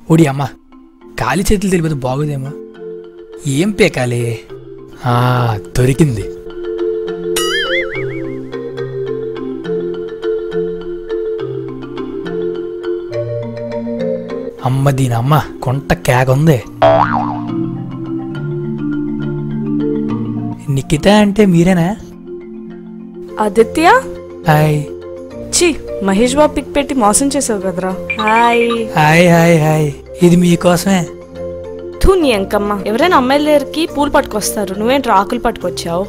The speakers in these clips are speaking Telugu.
ఓడి అమ్మ, కాలి చేతులు తెలిపేది బాగోదేమో. ఏం పేకాలి? దొరికింది. అమ్మ దీనమ్మ, కొంట కేకుంది. నిఖిత అంటే మీరేనా? ఆదిత్య? హాయ్. చి, మహేష్ బాబు పిక్ పెట్టి మోసం చేసావు కదరా. Hi hi hi hi. ఇది మీకోసమే. తూ నీ అంకమ్మ, ఎవరైనా అమ్మాయిల దగ్గరికి పూలు పట్టుకొస్తారు, నువ్వేంటి ఆకులు పట్టుకొచ్చావు?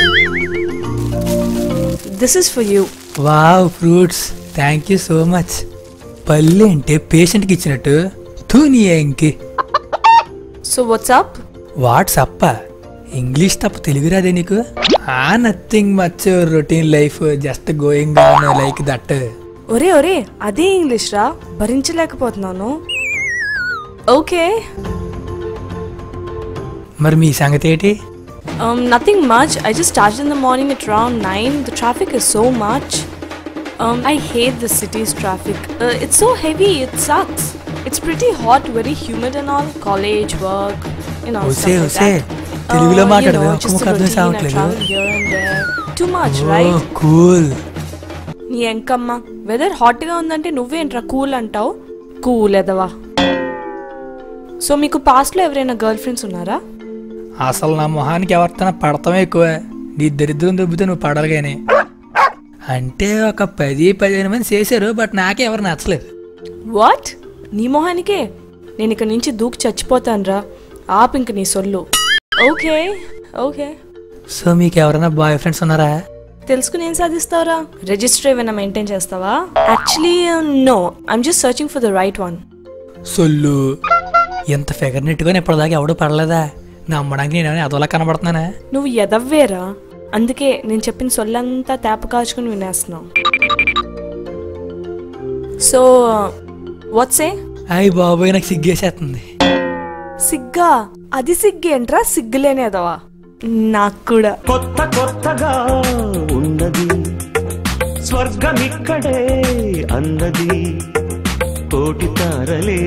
This is for you. Wow, fruits. Thank you so much. పళ్ళు అంటే పేషెంట్కి ఇచ్చినట్టు. తూ నీ ఎంకి. So what's up? వాట్సప్పా? ఇంగ్లీష్ తప్ప తెలుగు రాదే నీకు? Nothing much, routine life, just going on like that. ఒరే ఒరే, అదే ఇంగ్లీష్ రా, భరించలేకపోతున్నాను. ఓకే. మరి మీ సంగతి ఏంటి? Nothing much. I just started in the morning at around 9. The traffic is so much. I hate the city's traffic. It's so heavy. It sucks. It's pretty hot, very humid and all. College, work, stuff like that. తెలుగులో మాట్లాడదు. Just a routine. I travel here and there. Too much, right? Cool. నీ ఎంకమ్మ, వెదర్ హాట్ గా ఉందంటే నువ్వేంట్రా కూల్ అంటావు? కూల్ ఎదవా. సో మీకు పాస్ట్ లో ఎవరైనా గర్ల్ ఫ్రెండ్స్ ఉన్నారా? అసలు నా మొహానికి ఎవరితోనా పడతామే ఎక్కువ. నీ దరిద్రం దొబ్బితే నువ్వు పడాలి కానీ. అంటే ఒక 10-15 మంది చేశారు, బట్ నాకే ఎవరు నచ్చలేదు. వాట్? నీ మొహానికే? నేను ఇక్కడ నుంచి దూకి చచ్చిపోతాను రా. ఆపు ఇంక నీ సొల్లు. Okay okay. సో మీకు ఎవరైనా బాయ్ ఫ్రెండ్స్ ఉన్నారా? తెలుసుకుని ఏం సాధిస్తావురా? రిజిస్టర్ ఏమైనా మెయింటైన్ చేస్తావా? Actually no, I'm just searching for the right one. సొల్లు, ఎంత ఫిగర్ నెట్టుకొని ఇప్పటిదాకా ఎవడూ పడలేదా? నమ్మడానికి నేనేమైనా అదోలా కనబడుతున్నానా? నువ్వు ఎదవ్వేరా, అందుకే నేను చెప్పిన సొల్లంతా తేప కాచుకుని వినేస్తున్నావు. సో వాట్సే? అయ్యి బాబోయ్, నాకు సిగ్గేసేస్తుంది. సిగ్గా? అది సిగ్గేంట్రా, సిగ్గులేనేదవా. నాకు కూడా. కొత్త కొత్తగా ఉన్నది స్వర్గమిక్కడే అన్నది. కోటి తారలే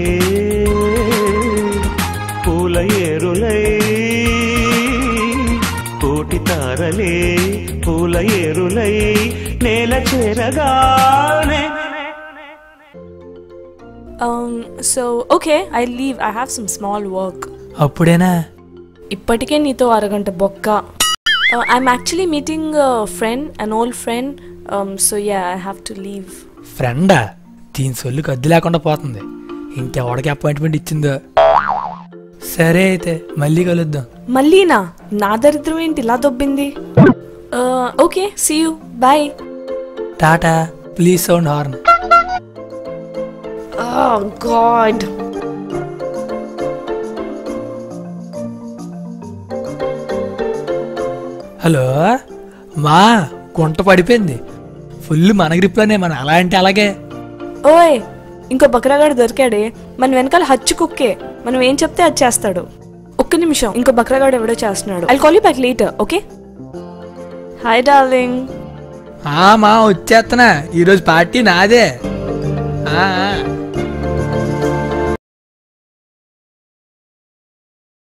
పూల ఏరులై, కోటి తారలే పూల ఏరులై నేల చేరగానే. So okay, I'll leave. I have some small work. అప్పుడేనా? ఇప్పటికే నీతో అరగంట బొక్క. I'm actually meeting a friend, an old friend. So yeah, I have to leave. ఫ్రెండా? దీని సొల్లుకి అద్దె లేకుండా పోతుంది. ఇంకెవడికి అపాయింట్మెంట్ ఇచ్చిందో. సరే అయితే మళ్ళీ కలుద్దాం. మళ్ళీనా? నా దరిద్రం ఏంటి ఇలా దొబ్బింది? Okay, see you, bye. టాటా. Please sound horn. Oh God. Hello మా, గుంట పడిపోయింది. ఫుల్ మన గ్రిప్లోనే, మన అలా అంటే అలాగే. ఓయ్, ఇంకో బక్రాగాడు దొరికాడే. మన వెనకాల హచ్చు కుక్కే, మనం ఏం చెప్తే అది చేస్తాడు. ఒక్క నిమిషం, ఇంకో బక్రాగాడు ఎవడో చేస్తున్నాడు. I'll call you back later, okay? Hi darling. మా వచ్చేస్తున్నా, ఈరోజు పార్టీ నాదే.